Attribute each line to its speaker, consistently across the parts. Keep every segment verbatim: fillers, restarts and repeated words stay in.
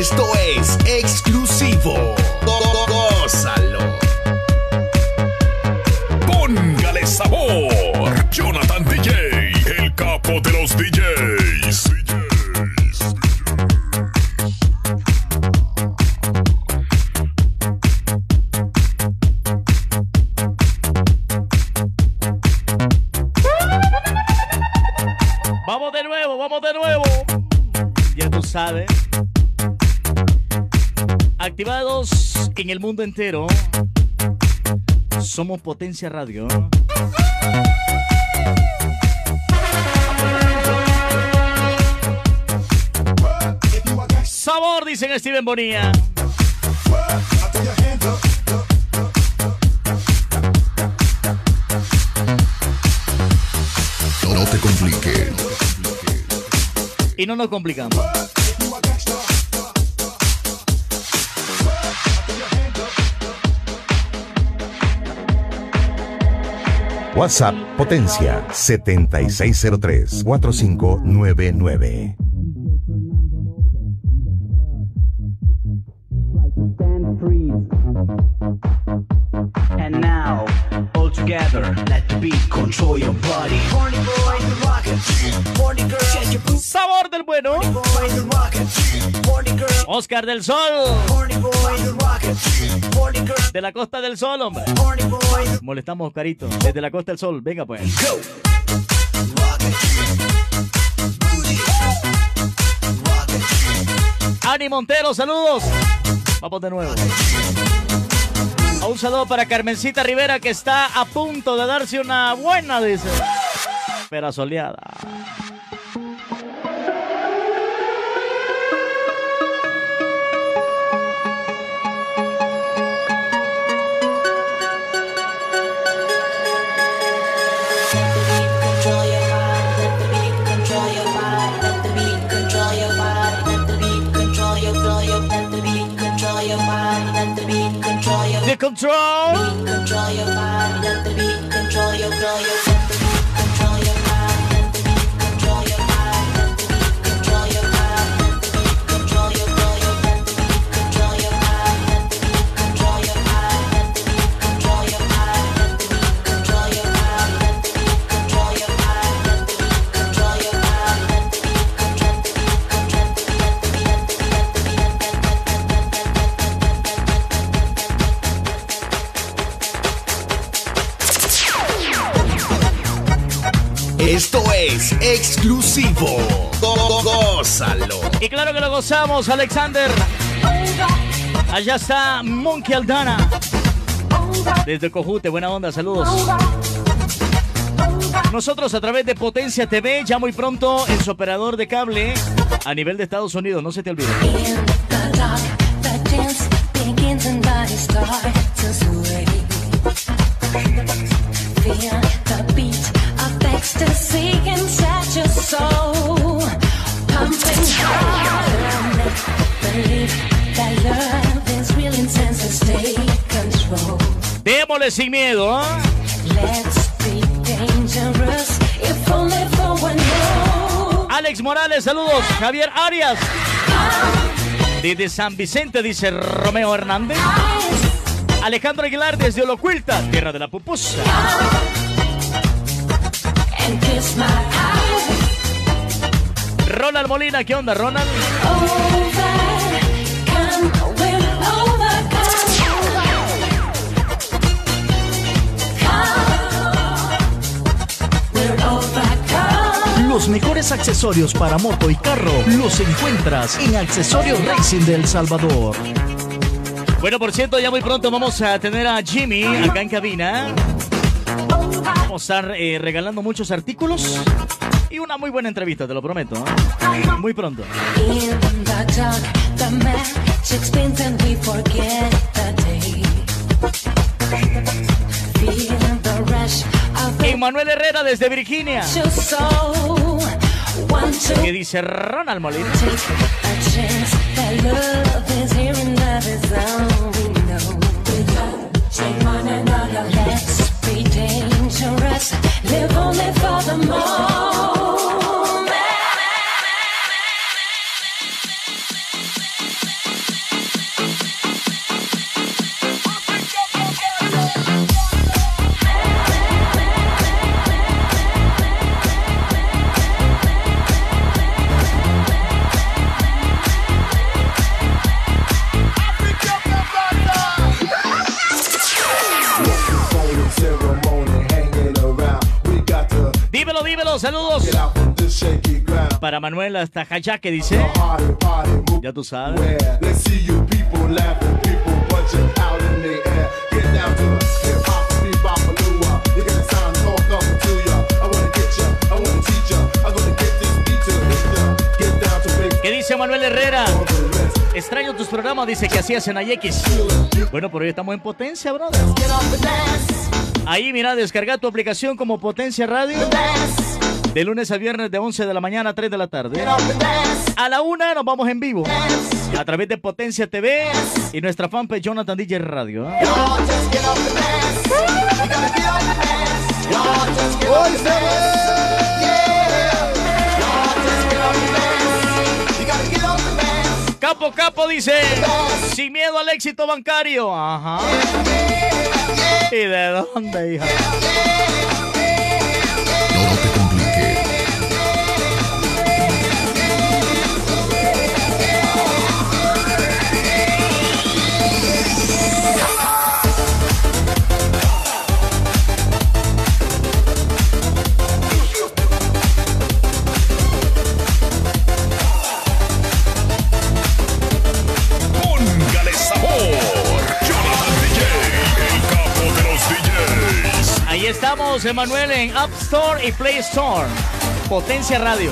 Speaker 1: Esto es exclusivo. Gózalo.
Speaker 2: Póngale sabor. Jonathan D J, el capo de los D Js.
Speaker 3: Vamos de nuevo, vamos de nuevo. Ya tú sabes. Activados en el mundo entero. Somos Potencia Radio. Sabor, dicen Steven Bonilla.
Speaker 2: No te compliques.
Speaker 3: Y no nos complicamos.
Speaker 4: WhatsApp Potencia setenta y seis cero tres, cuatro cinco nueve nueve.
Speaker 5: And now, all together, let the beat control your body. Horny boy, rocket. Horny girl, shake your boots.
Speaker 3: Sabor del bueno.
Speaker 5: Horny boy, rocket. Horny girl.
Speaker 3: Oscar del Sol.
Speaker 5: Horny boy, rocket. Horny girl.
Speaker 3: De la Costa del Sol, hombre.
Speaker 5: Horny boy.
Speaker 3: Molestamos a Oscarito. Desde la Costa del Sol. Venga, pues.
Speaker 5: Go. Rocket. Booty. Rocket.
Speaker 3: Ani Montero, saludos. Vamos de nuevo. Un saludo para Carmencita Rivera, que está a punto de darse una buena, dice. Pero soleada. The control.
Speaker 6: Control your body, let the beat control your flow, your let the beat control your body, let the beat control your body, let the beat control your body, let the beat control your flow, your let the beat control your body, let the beat control your body, let the beat control your body, let the beat control your body, let the beat control your body, let the beat control your body, let the beat control the beat control the beat, let the beat let the beat let the beat
Speaker 1: Esto es exclusivo. Gózalo.
Speaker 3: Y claro que lo gozamos, Alexander. Allá está Monkey Aldana. Desde Cojute, buena onda, saludos. Nosotros a través de Potencia T V, ya muy pronto en su operador de cable a nivel de Estados Unidos, no se te olvide.
Speaker 6: Ecstasy inside your soul, pumping hard. Believe that love is real intense and stay control.
Speaker 3: Démosle sin miedo, ¿eh?
Speaker 6: Let's be dangerous if only for one more.
Speaker 3: Alex Morales, saludos. Javier Arias. Desde San Vicente, dice Romeo Hernández. Alejandro Aguilar desde Olocuilta, tierra de la pupusa. Ronald Molina, ¿qué onda, Ronald?
Speaker 7: Los mejores accesorios para moto y carro los encuentras en Accesorios Racing de El Salvador.
Speaker 3: Bueno, por cierto, ya muy pronto vamos a tener a Jimmy acá en cabina. Vamos a estar eh, regalando muchos artículos y una muy buena entrevista, te lo prometo, ¿eh? Muy pronto. Manuel Herrera desde Virginia. ¿Qué dice Ronald Molina?
Speaker 6: Live only for the moment.
Speaker 3: Dímelo, dímelo, saludos. Para Manuel hasta Hayaque, dice. Ya tú sabes. ¿Qué dice Manuel Herrera? Extraño tus programas, dice que hacías en A X. Bueno, por hoy estamos en Potencia, brother. Ahí, mira, descarga tu aplicación como Potencia Radio. De lunes a viernes de once de la mañana a tres de la tarde. A la una nos vamos en vivo. A través de Potencia T V y nuestra fanpage Jonathan D J Radio. ¿eh? Capo, capo, dice. Sin miedo al éxito bancario. Ajá. ¿Y de dónde, hija?
Speaker 2: No te compliques. Póngale sabor. Jonathan D J, el capo de los D Js.
Speaker 3: Ahí estamos, Emanuel, en App Store y Play Store. Potencia Radio.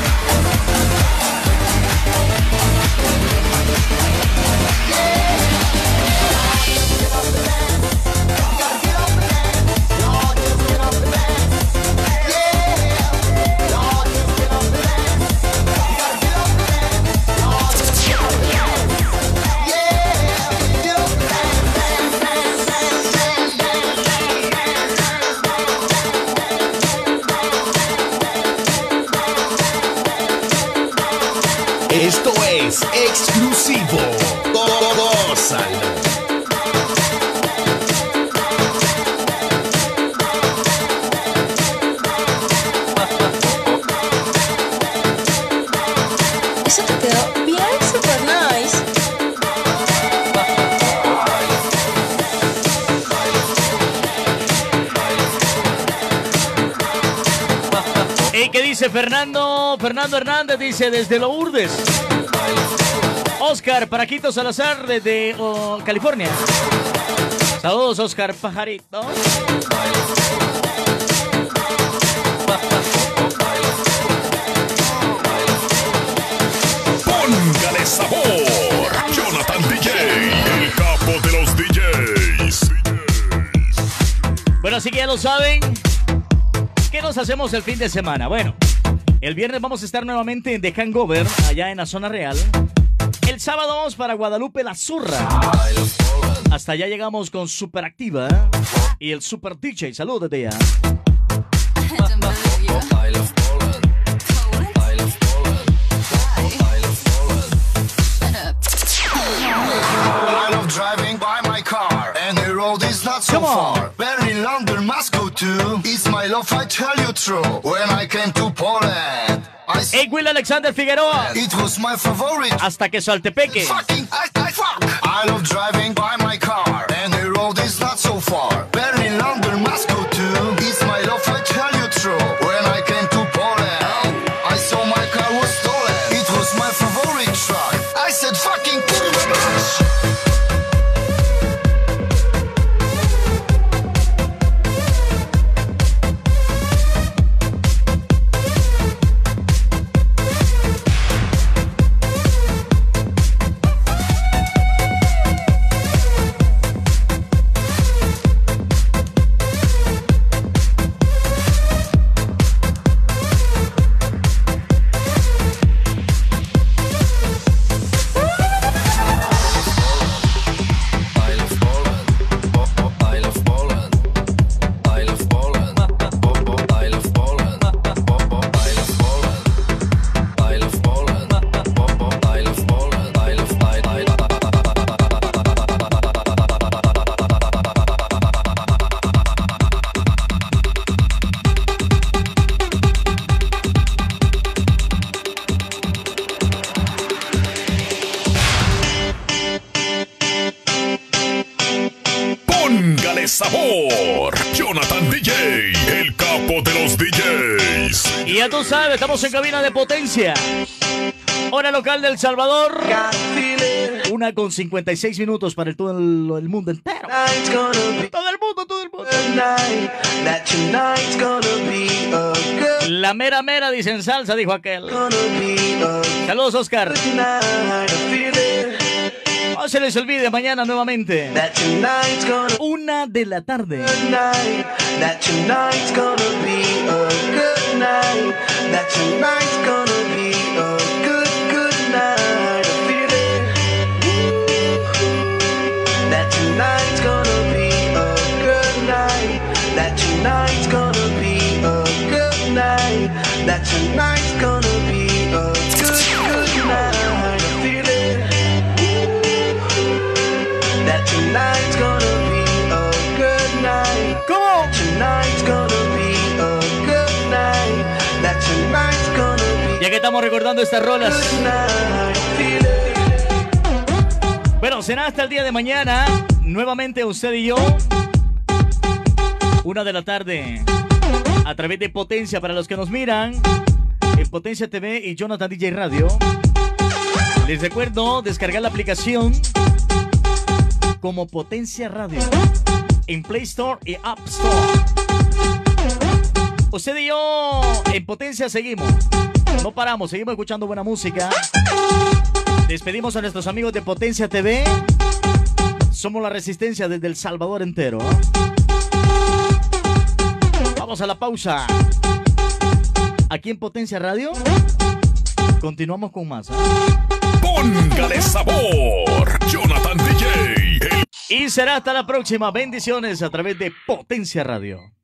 Speaker 1: Esto es exclusivo. Gózalo.
Speaker 8: Eso te quedó bien, super nice.
Speaker 3: ¿Y qué dice Fernando? Fernando Hernández dice desde Lourdes. Oscar Paraquito Salazar desde oh, California. Saludos, Oscar Pajarito.
Speaker 2: Póngale sabor. Jonathan D J, el capo de los D Js.
Speaker 3: Bueno, así que ya lo saben. ¿Qué nos hacemos el fin de semana? Bueno, el viernes vamos a estar nuevamente en The Hangover, allá en la zona real. El sábado vamos para Guadalupe La Zurra. Hasta allá llegamos con Super Activa y el Super D J. Saludos desde allá.
Speaker 9: I love driving by my car, and the road is not so
Speaker 3: Come on.
Speaker 9: far. Berlin, London, Moscow too. It's my love, I tell you true. When I came to Poland, I s-
Speaker 3: Hey, Will Alexander Figueroa.
Speaker 9: it was my favorite.
Speaker 3: Hasta que Saltepeque.
Speaker 9: Fucking, I, I fuck. I love driving by my car, and the road is not so far. Berlin, London, Moscow too. It's my love, I tell you true. When I came to Poland, I saw my car was stolen. It was my favorite truck. I said fucking bitch.
Speaker 3: Y ya tú sabes, estamos en cabina de Potencia. Hora local del Salvador. Una con cincuenta y seis minutos para el, todo el, el mundo entero. Todo el mundo, todo el mundo. La mera mera dice en salsa, dijo aquel. Saludos, Oscar. No se les olvide, mañana nuevamente. Una de la tarde.
Speaker 10: That tonight's gonna be a good, good night. I feel it. That tonight's gonna be a good night.
Speaker 3: Come on.
Speaker 10: Tonight's gonna be a good night. That tonight's gonna be.
Speaker 3: Ya que estamos recordando estas rolas.
Speaker 10: Good night. I feel it.
Speaker 3: Bueno, será hasta el día de mañana. Nuevamente usted y yo. Una de la tarde. A través de Potencia, para los que nos miran en Potencia T V y Jonathan D J Radio. Les recuerdo descargar la aplicación como Potencia Radio en Play Store y App Store. Usted y yo en Potencia seguimos. No paramos, seguimos escuchando buena música. Despedimos a nuestros amigos de Potencia T V. Somos la resistencia desde El Salvador entero. Vamos a la pausa. Aquí en Potencia Radio continuamos con más. ¿eh?
Speaker 2: Póngale sabor, Jonathan D J.
Speaker 3: Y será hasta la próxima. Bendiciones a través de Potencia Radio.